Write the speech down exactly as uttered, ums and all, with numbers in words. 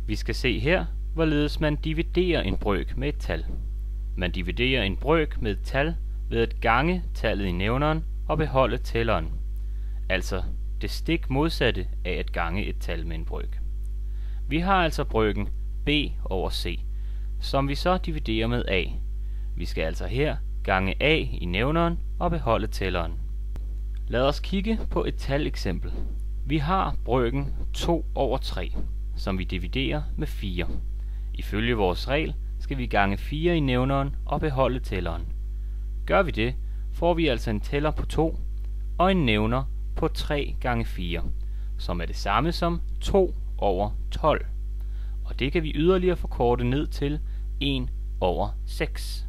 Vi skal se her, hvorledes man dividerer en brøk med et tal. Man dividerer en brøk med et tal ved at gange tallet i nævneren og beholde tælleren. Altså det stik modsatte af at gange et tal med en brøk. Vi har altså brøken b over c, som vi så dividerer med a. Vi skal altså her gange a i nævneren og beholde tælleren. Lad os kigge på et taleksempel. Vi har brøken to over tre, som vi dividerer med fire. Ifølge vores regel skal vi gange fire i nævneren og beholde tælleren. Gør vi det, får vi altså en tæller på to og en nævner på tre gange fire, som er det samme som to over tolv. Og det kan vi yderligere forkorte ned til en over seks.